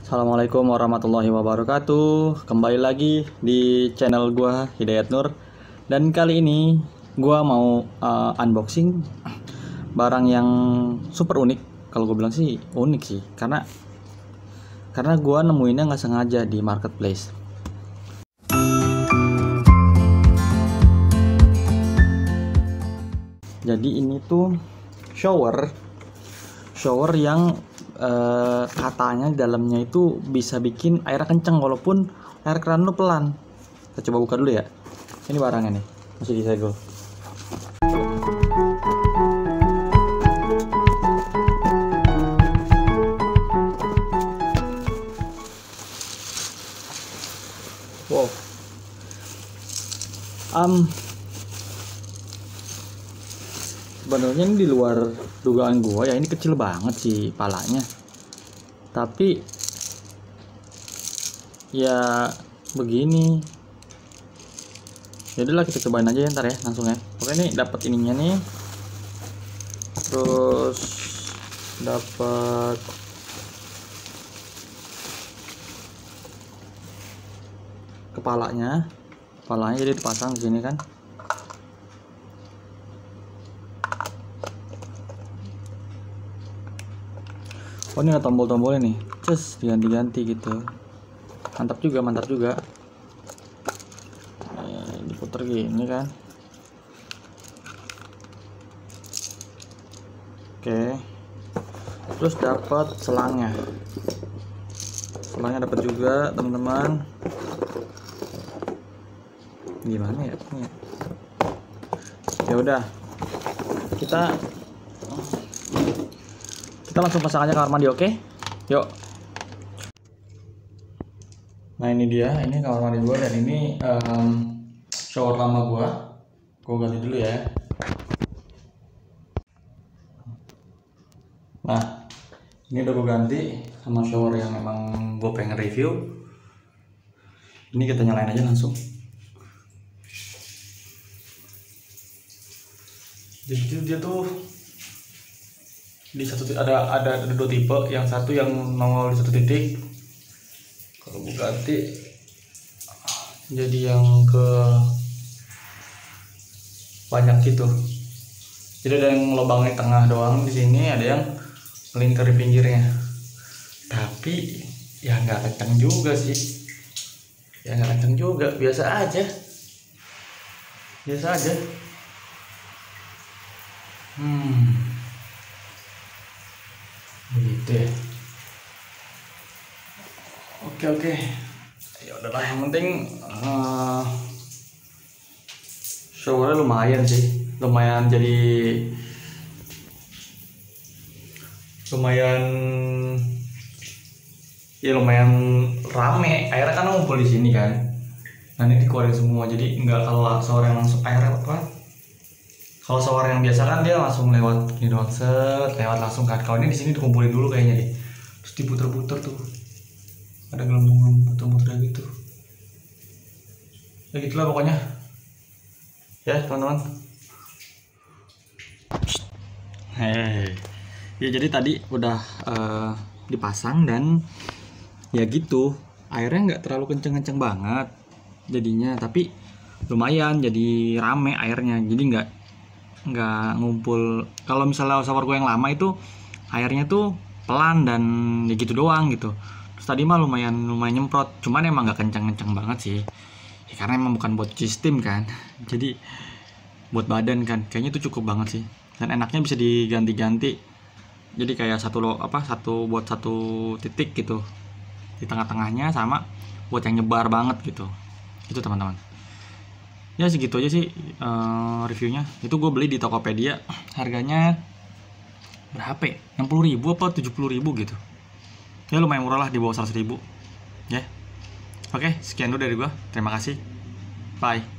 Assalamualaikum warahmatullahi wabarakatuh. Kembali lagi di channel gua Hidayat Nur. Dan kali ini gua mau unboxing barang yang super unik. Kalau gue bilang sih unik sih, karena gua nemuinnya nggak sengaja di marketplace. Jadi ini tuh shower yang katanya di dalamnya itu bisa bikin air kenceng walaupun air keran lu pelan. Kita coba buka dulu ya. Ini barangnya nih, masih disegel. Wow. Sebenarnya ini di luar dugaan gua ya, ini kecil banget sih palanya. Tapi ya begini. Jadilah kita cobain aja ya ntar ya langsung ya. Oke, ini dapat ininya nih. Terus dapat kepalanya jadi dipasang di sini kan. Oh, ini ada tombol-tombolnya nih, diganti-ganti gitu. Mantap juga. Diputer gini kan. Oke. Terus dapat selangnya dapat juga teman-teman. Gimana ya? Ya udah, kita langsung pasang aja kamar mandi, oke? Yuk. Nah, ini dia, ini kamar mandi gua, dan ini shower lama gua ganti dulu ya. Nah, ini udah gua ganti sama shower yang memang gua pengen review. Ini kita nyalain aja langsung. Jadi dia tuh di ada dua tipe, yang satu yang nongol di satu titik. Kalau gue ganti jadi yang ke banyak gitu. Jadi ada yang lubang di tengah doang di sini, ada yang melingkar di pinggirnya. Tapi ya nggak kencang juga sih. Biasa aja. Begitu ya. Oke, ya udahlah, yang penting showernya lumayan rame, airnya kan ngumpul di sini kan. Nah, ini dikeluarin semua, jadi nggak kalau shower yang langsung airnya apa. Kalau shower yang biasa kan dia langsung lewat gini doang, lewat langsung kan. Kalau ini di sini dikumpulin dulu kayaknya deh. Terus diputer-puter tuh. Ada gelembung puter-puter gitu. Ya gitulah pokoknya. Ya, teman-teman. Ya jadi tadi udah dipasang dan ya gitu. Airnya nggak terlalu kenceng-kenceng banget jadinya, tapi lumayan jadi rame airnya. Jadi nggak ngumpul. Kalau misalnya shower gue yang lama itu airnya tuh pelan dan ya gitu doang gitu. Terus tadi mah lumayan nyemprot, cuman emang nggak kencang banget sih ya, karena emang bukan buat sistem kan, jadi buat badan kan. Kayaknya itu cukup banget sih, dan enaknya bisa diganti-ganti. Jadi kayak satu buat satu titik gitu di tengah-tengahnya, sama buat yang nyebar banget gitu. Itu teman-teman. Ya segitu aja sih reviewnya. Itu gue beli di Tokopedia, harganya berapa ya? 60.000 apa 70.000 gitu. Ya lumayan murah lah, di bawah 100.000 ya. Oke, sekian dulu dari gue. Terima kasih. Bye.